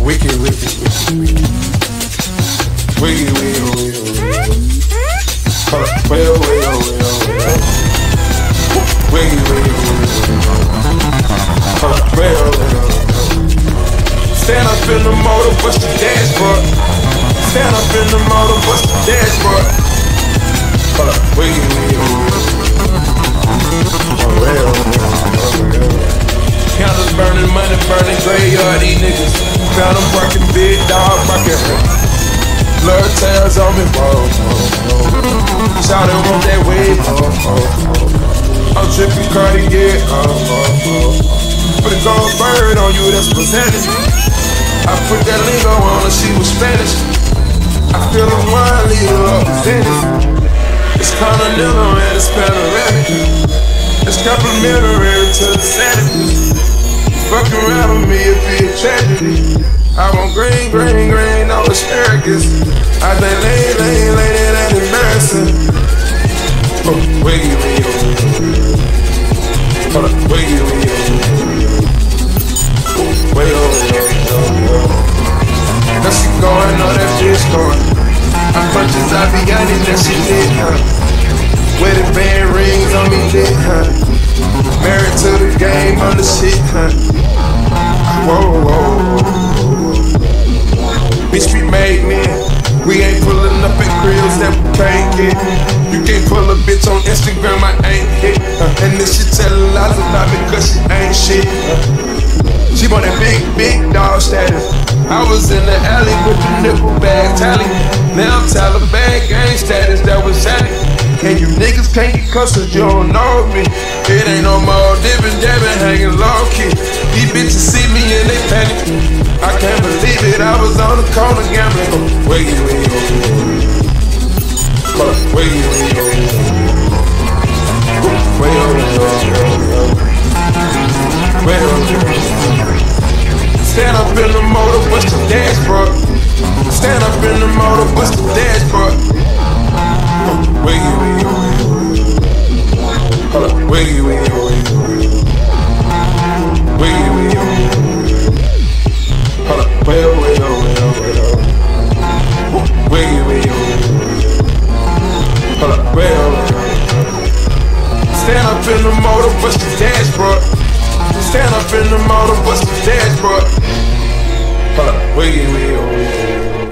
Wicked, wicked, wicked, wicked. Wiggy, wiggy, wiggy, wiggy. Hold up, well, well, well, well. Wiggy, wiggy, wiggy, wiggy. Hold up, well, well, well. Stand up in the motor, bust the dashboard. Stand up in the motor, bust the dashboard. Hold up, wiggy, wiggy, wiggy. Oh, well, well, well. Counters burning, money burning, graveyard, these niggas. Found them working, big dog, rockin'. Blood tails on me, whoa, whoa, whoa. Shout it on that wave, oh, oh, oh. I'm tripping Cartier, oh, oh, oh. Put a gold bird on you, that's percentage. I put that lingo on her, she was Spanish. I feel the wine leader of the finish. It's continental and it's panoramic. It's complimentary to the sanity. Fuck around with me, it be a tragedy. I want green, green, green, no asparagus. I think lane, that embarrassing. Oh, wiggy, wiggy, wiggy. Hold up, wiggy, wiggy, wiggy. Wiggy, wiggy. Now she going, know that bitch going. I punches, I be got it, that she lit, huh? Wedding band rings on me lit, huh? Married to the game on the shit, huh? Whoa, whoa, whoa. Bitch, we made men. We ain't pulling up at cribs that we can't get. You can't pull a bitch on Instagram, I ain't hit. And this shit tellin' lies about me cause she ain't shit. She want that big, big dog status. I was in the alley with the nickel bag tally. Now I'm Taliban gang status, that was shatty. And you niggas can't get cussed cause you don't know me. It ain't no more dippin', dabbin', hanging low key. These bitches see me and they panic. I can't believe it, I was on the corner gambling. Oh, wiggy, wiggy, wiggy. Hold up, wiggy, wiggy, wiggy. Wiggy, wiggy, wiggy. Wiggy, wiggy. Stand up in the motor, bust the dashboard. Stand up in the motor, bust the dashboard. Wiggy, wiggy, wiggy. Hold up, wiggy, wiggy, wiggy. Wiggy, wiggy, wiggy. Hold up, well, well, well, well. Wiggy, wiggy, wiggy. Hold up, well, well. Stand up in the motor, bust the dashboard. Stand up in the motor, bust the dashboard. Hold up, wiggy, wiggy, wiggy.